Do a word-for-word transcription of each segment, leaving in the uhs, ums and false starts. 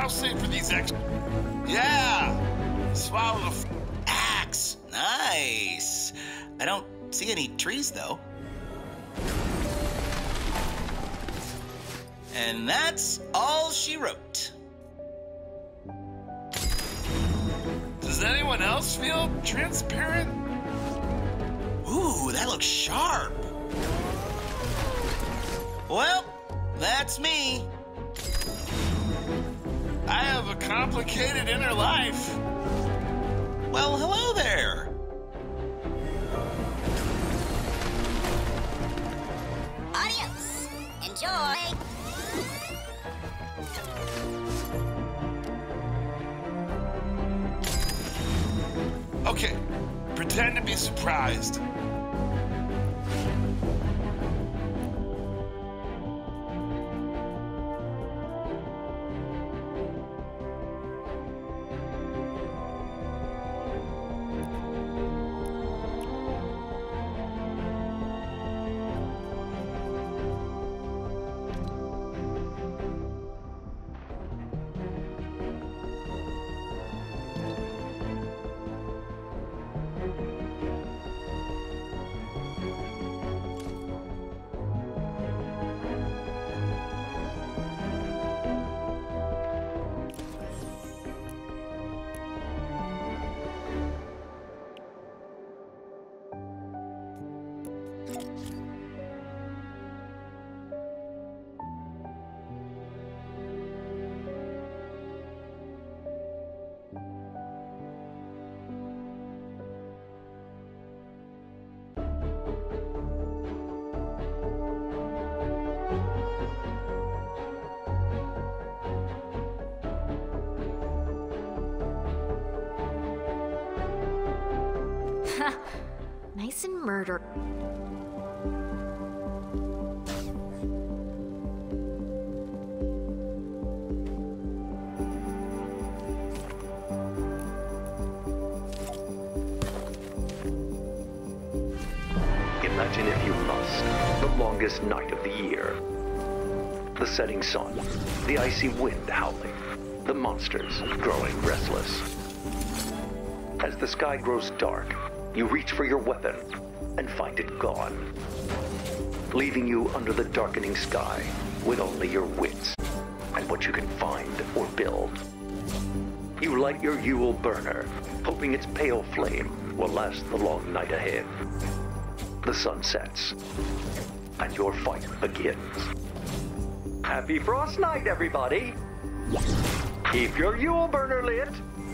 I'll save for these extra. Yeah! Swallow the f axe. Nice. I don't see any trees, though. And that's all she wrote. Does anyone else feel transparent? Ooh, that looks sharp. Well, that's me. I have a complicated inner life. Well, hello there. Adios. Enjoy. Okay, pretend to be surprised. Nice and murder. Imagine, if you must, the longest night of the year. The setting sun, the icy wind howling, the monsters growing restless. As the sky grows dark, you reach for your weapon and find it gone, leaving you under the darkening sky with only your wits and what you can find or build. You light your Yule burner, hoping its pale flame will last the long night ahead. The sun sets, and your fight begins. Happy Frost Night, everybody! Keep your Yule burner lit!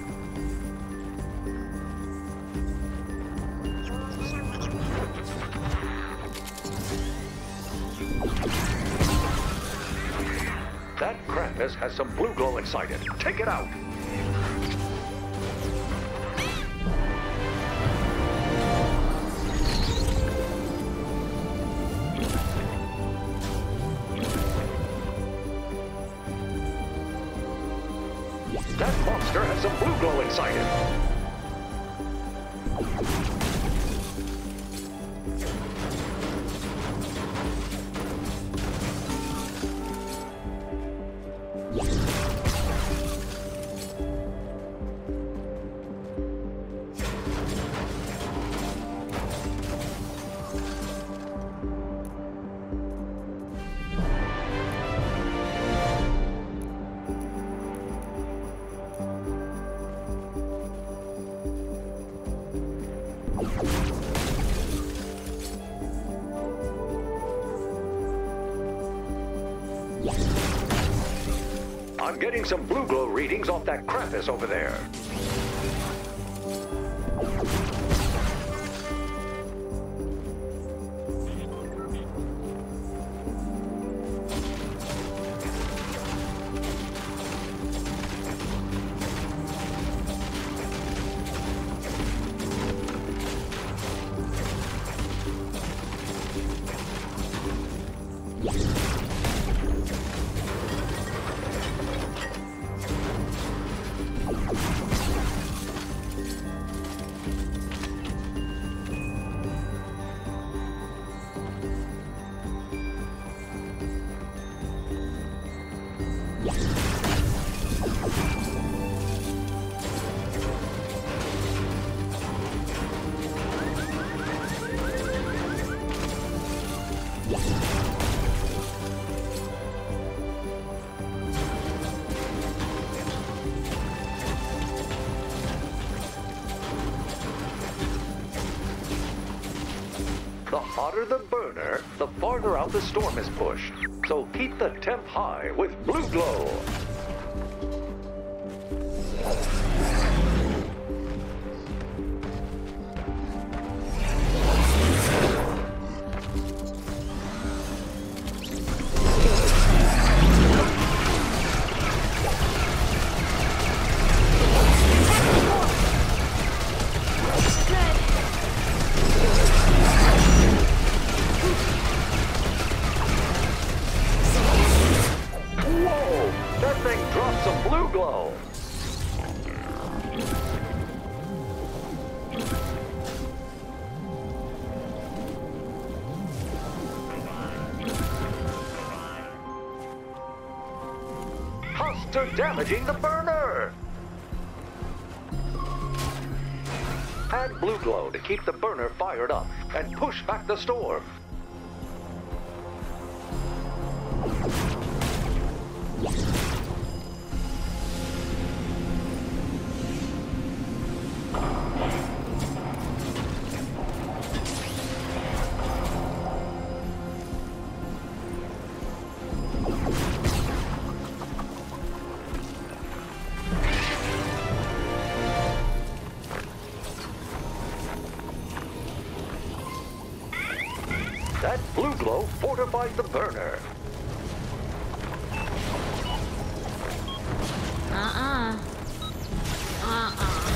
That Krampus has some blue glow inside it. Take it out! That monster has some blue glow inside it. I'm getting some blue glow readings off that Krampus over there. The hotter the burner, the farther out the storm is pushed. So keep the temp high with Blue Glow. Huster damaging the burner! Add Blue Glow to keep the burner fired up and push back the storm. That Blue Glow fortifies the burner. Uh-uh. Uh-uh.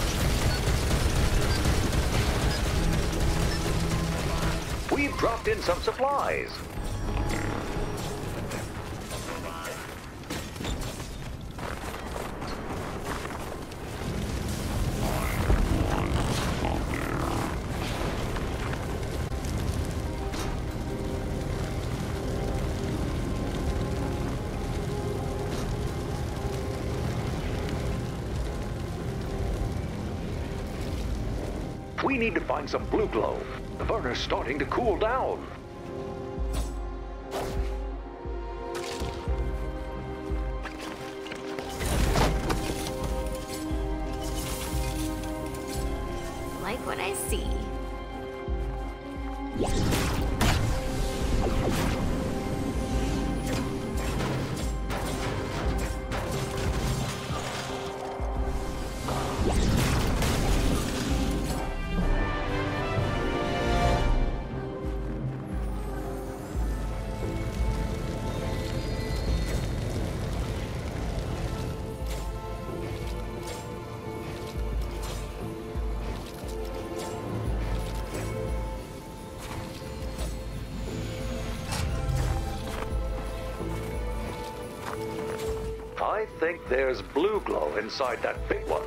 We've dropped in some supplies. We need to find some Blue Glow. The burner's starting to cool down. Like what I see. I think there's Blue Glow inside that big one.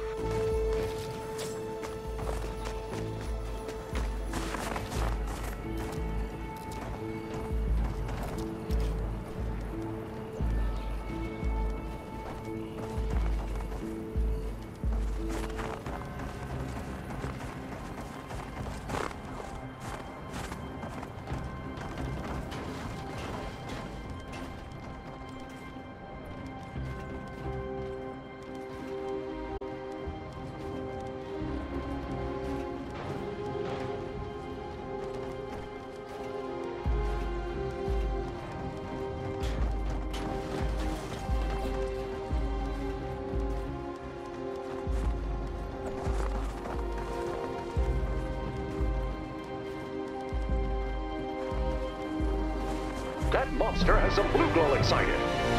That monster has some Blue Glow excited.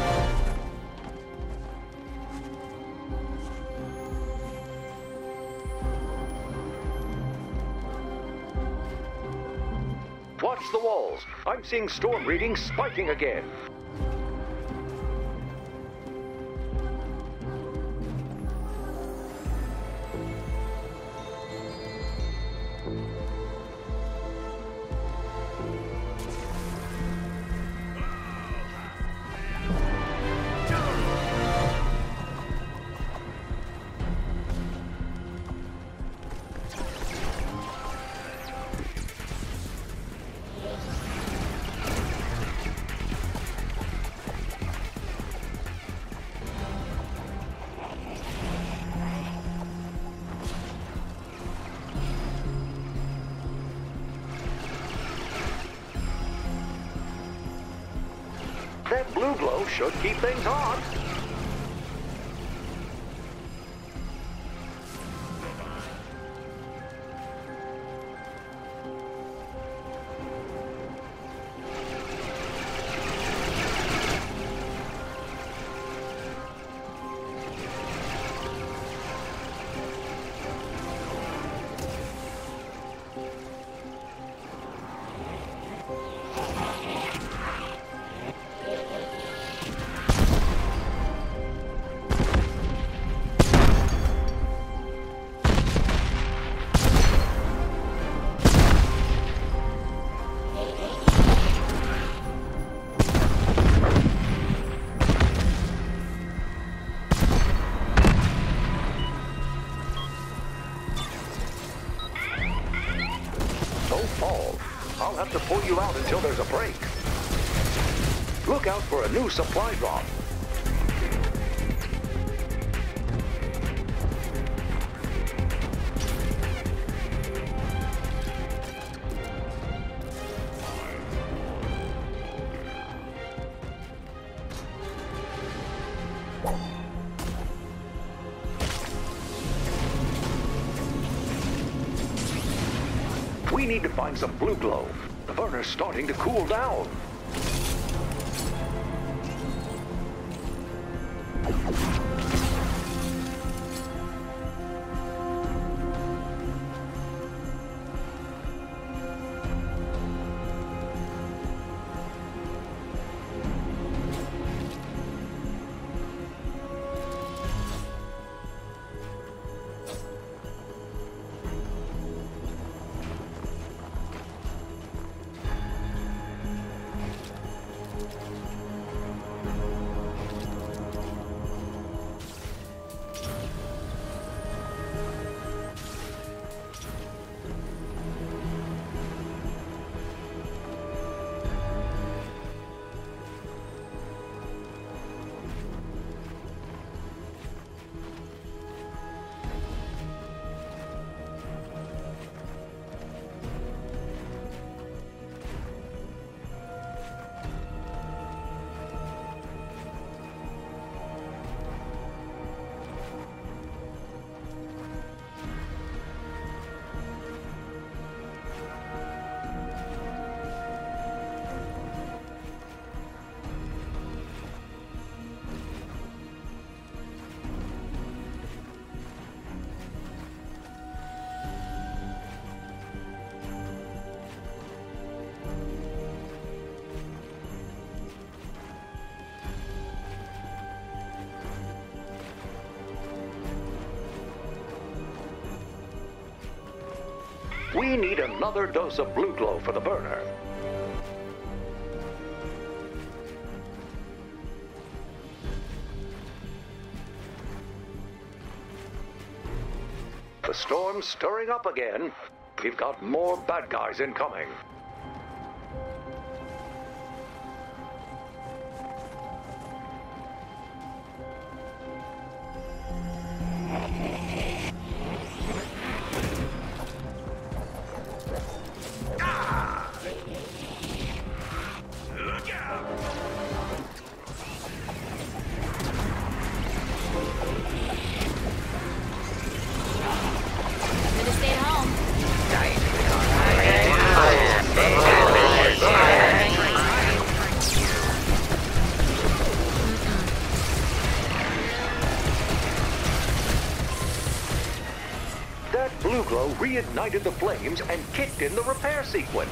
Watch the walls. I'm seeing storm readings spiking again. That blue glow should keep things hot. I'll have to pull you out until there's a break. Look out for a new supply drop. We need to find some blue glow. The burner's starting to cool down. We need another dose of blue glow for the burner. The storm's stirring up again. We've got more bad guys incoming. Blue glow reignited the flames and kicked in the repair sequence.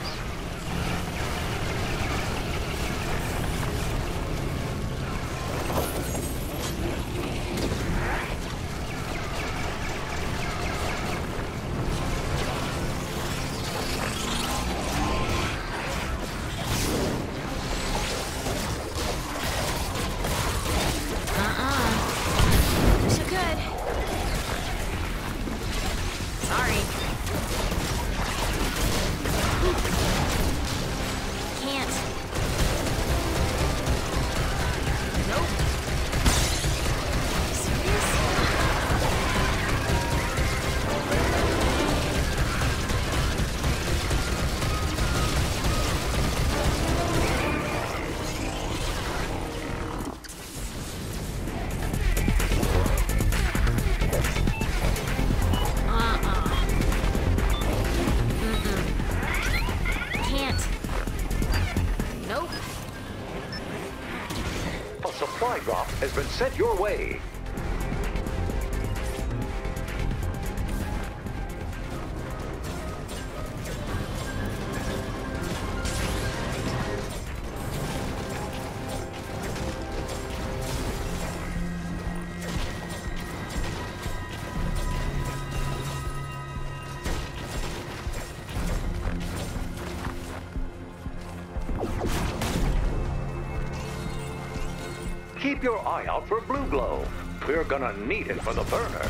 Sorry. supply drop has been sent your way. Keep your eye out for blue glow. We're gonna need it for the burner.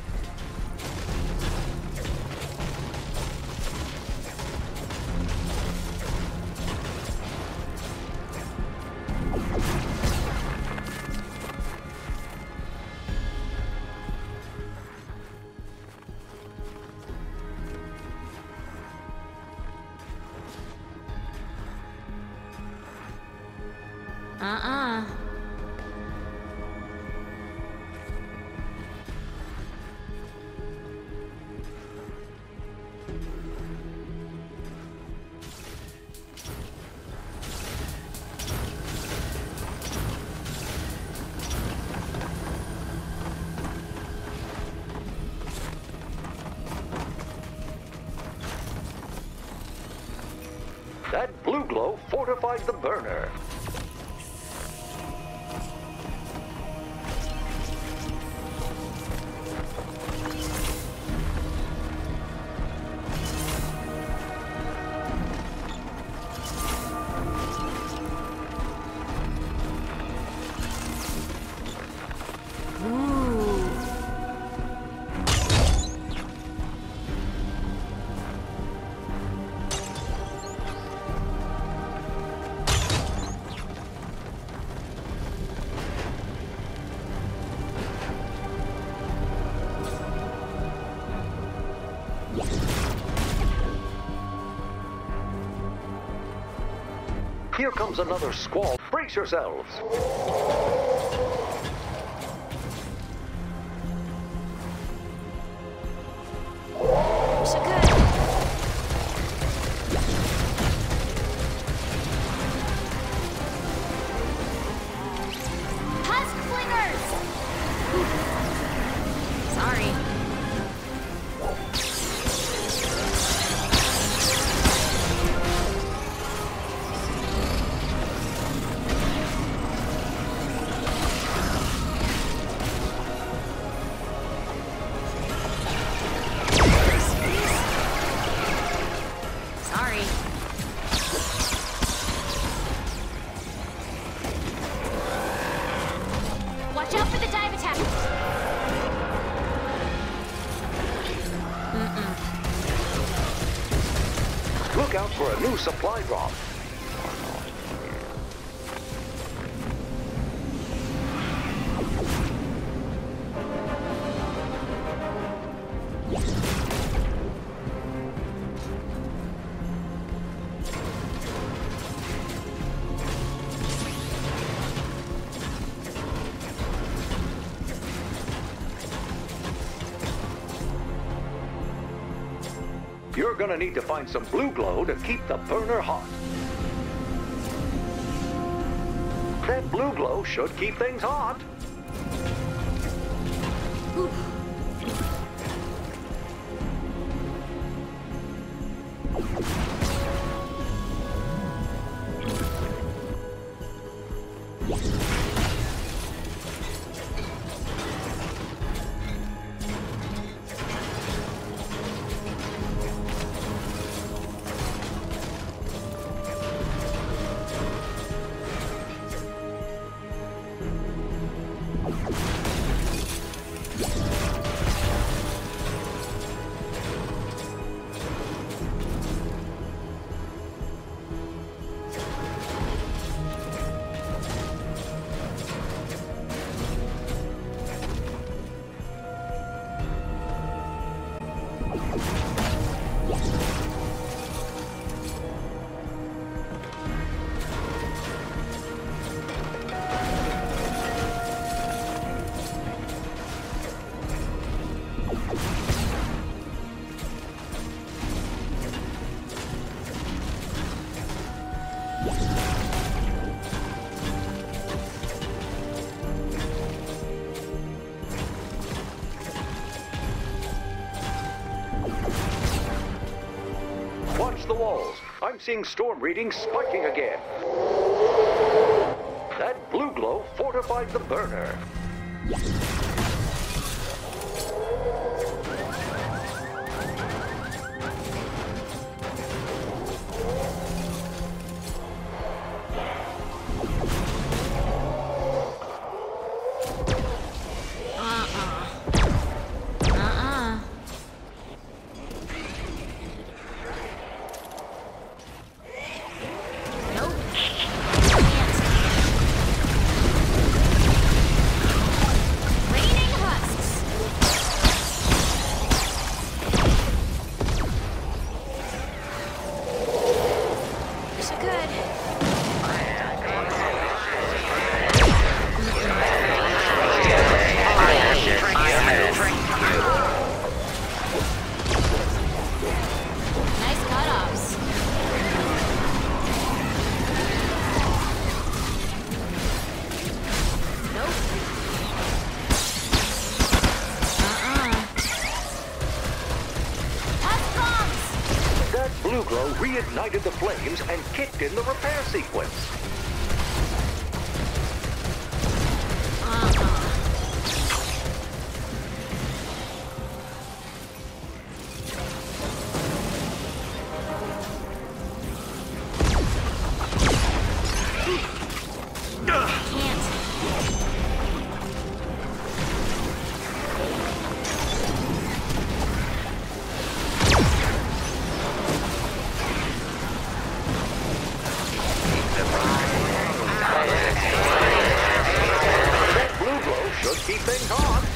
Uh-uh. That blue glow fortifies the burner. Here comes another squall. Brace yourselves. So good. Husk flingers! Sorry. Sorry. Watch out for the dive attack. Look out for a new supply drop. You're gonna need to find some blue glow to keep the burner hot. That blue glow should keep things hot. the walls. I'm seeing storm readings spiking again. That blue glow fortified the burner. Reignited the flames and kicked in the repair sequence. Keep things on.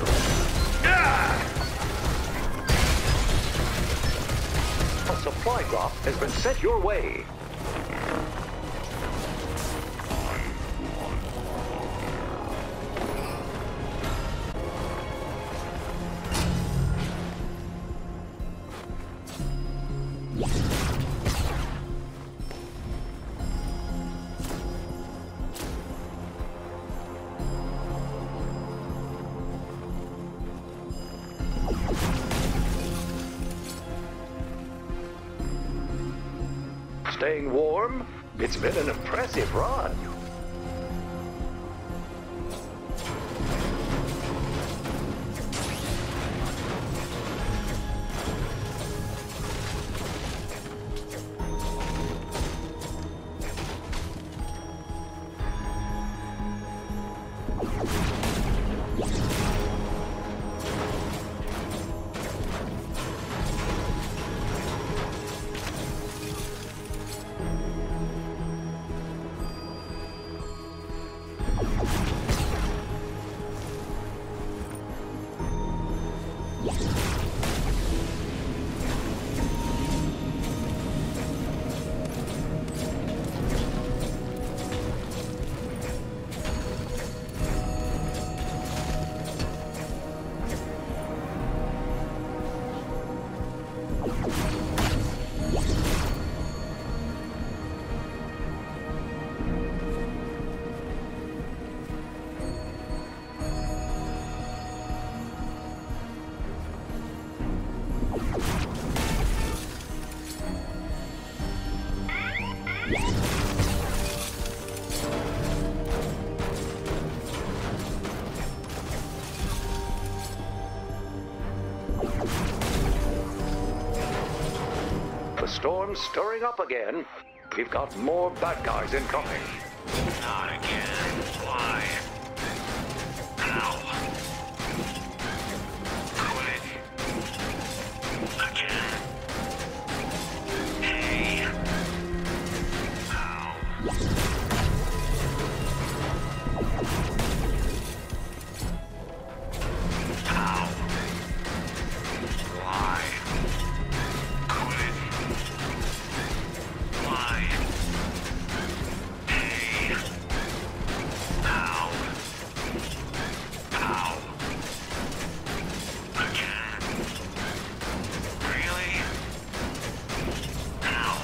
A supply drop has been sent your way. Staying warm? It's been an impressive run. The storm's stirring up again. We've got more bad guys incoming. Not again. Why? Ow. Quit. Again. Hey. Ow. Ow. Why? Quit. Why? Hey. Ow. Ow. Again. Really? Ow.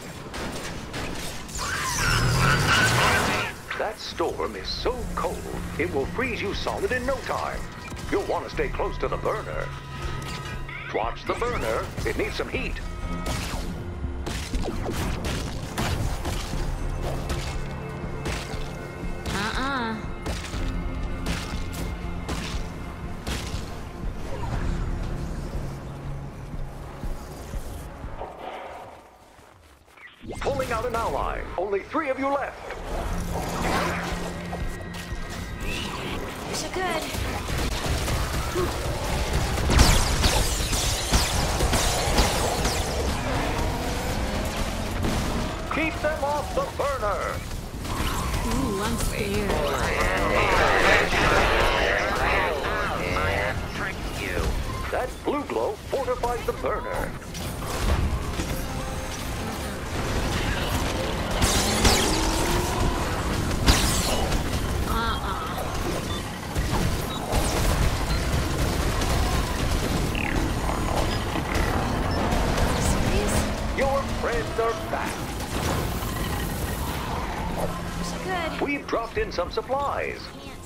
That storm is so cold, it will freeze you solid in no time. You'll want to stay close to the burner. Watch the burner. It needs some heat. Uh-uh. Pulling out an ally. Only three of you left. Wish I could. Keep them off the burner. Ooh, I'm scared. That blue glow fortifies the burner. Your friends are back. Wish I could. We've dropped in some supplies. Can't.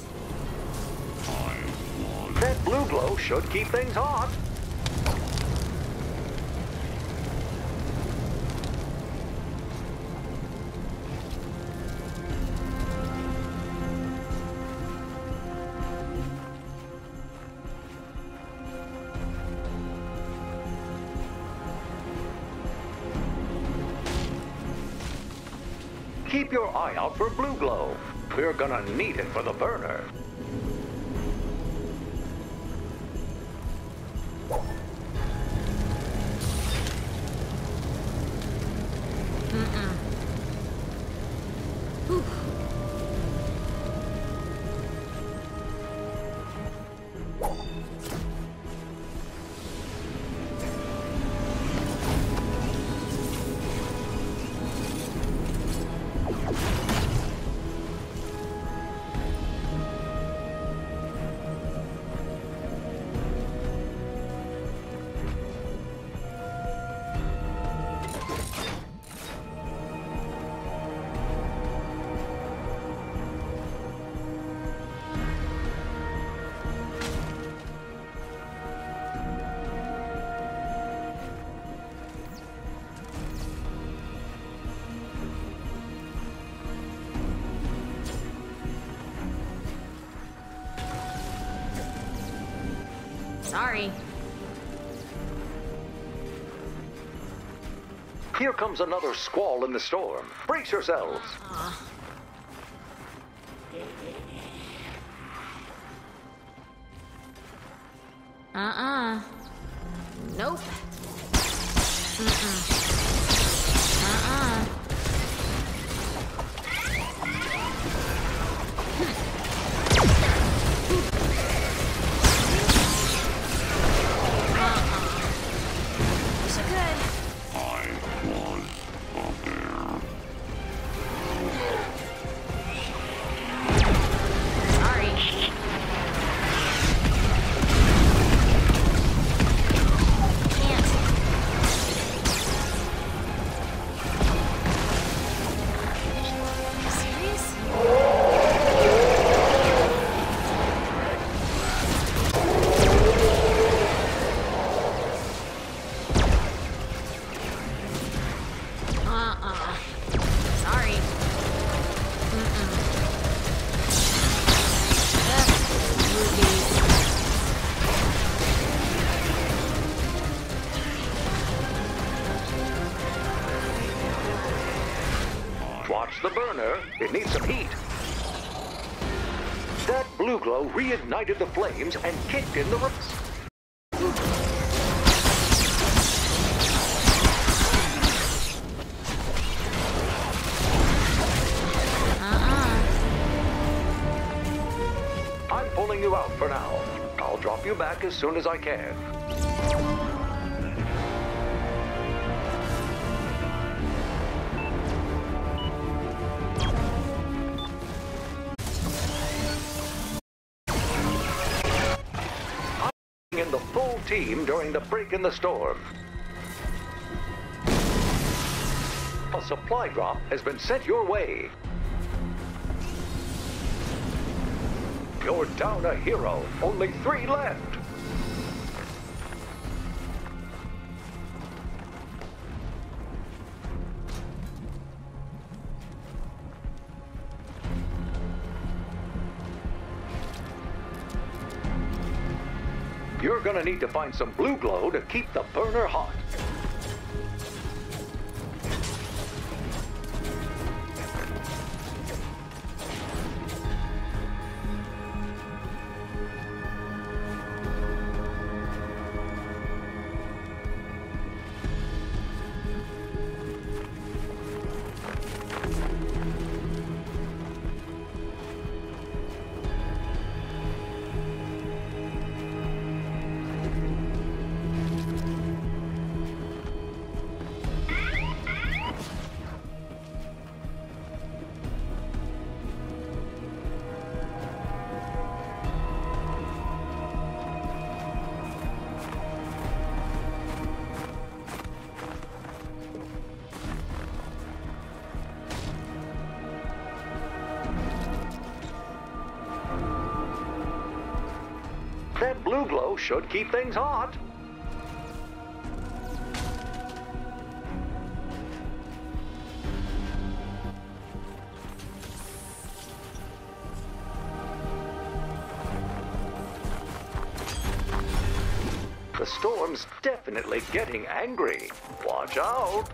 That blue glow should keep things hot. Keep your eye out for blue glow. We're gonna need it for the burner. Mm-mm. Whew. Sorry. Here comes another squall in the storm. Brace yourselves. Uh. Uh-uh. Nope. Mm-mm. Uh-uh. Watch the burner. It needs some heat. That blue glow reignited the flames and kicked in the roots. Uh-uh. I'm pulling you out for now. I'll drop you back as soon as I can. In the full team during the break in the storm. A supply drop has been sent your way. You're down a hero. Only three left. You're gonna need to find some blue glow to keep the burner hot. That blue glow should keep things hot. The storm's definitely getting angry. Watch out.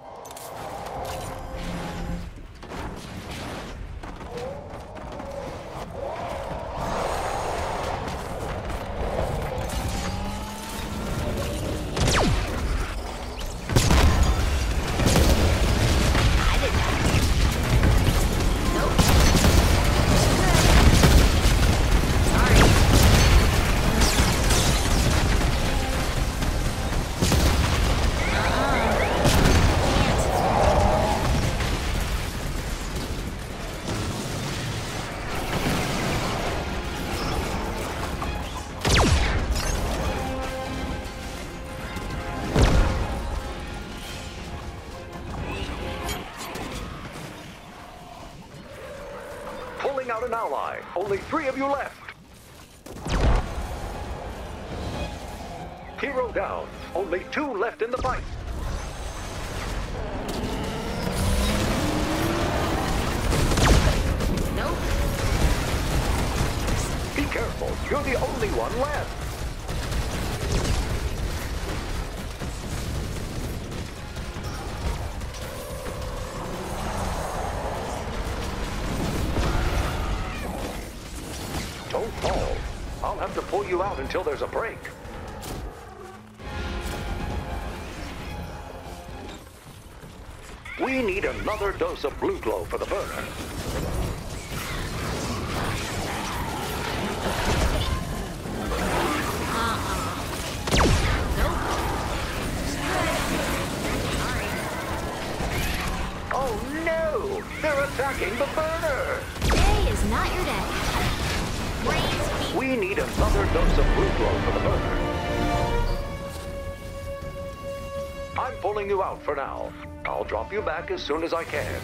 Pulling out an ally. Only three of you left. Hero down. Only two left in the fight. Nope. Be careful. You're the only one left. Don't fall. I'll have to pull you out until there's a break. We need another dose of blue glow for the burner. Oh no! They're attacking the burner! Today is not your day. We need another dose of blue glow for the burner. I'm pulling you out for now. I'll drop you back as soon as I can.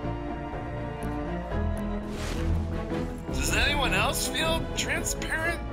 Does anyone else feel transparent?